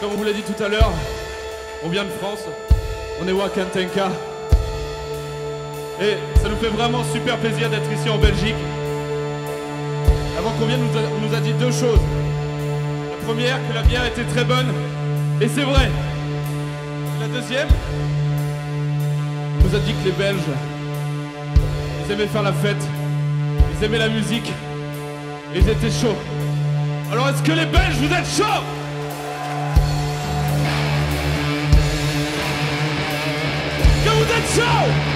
Comme on vous l'a dit tout à l'heure, on vient de France, on est Wakantenka. Et ça nous fait vraiment super plaisir d'être ici en Belgique. Avant qu'on vienne, on nous a dit deux choses. La première, que la bière était très bonne, et c'est vrai. La deuxième, on nous a dit que les Belges, ils aimaient faire la fête, ils aimaient la musique, et ils étaient chauds. Alors est-ce que les Belges, vous êtes chauds? Que vous êtes chauds?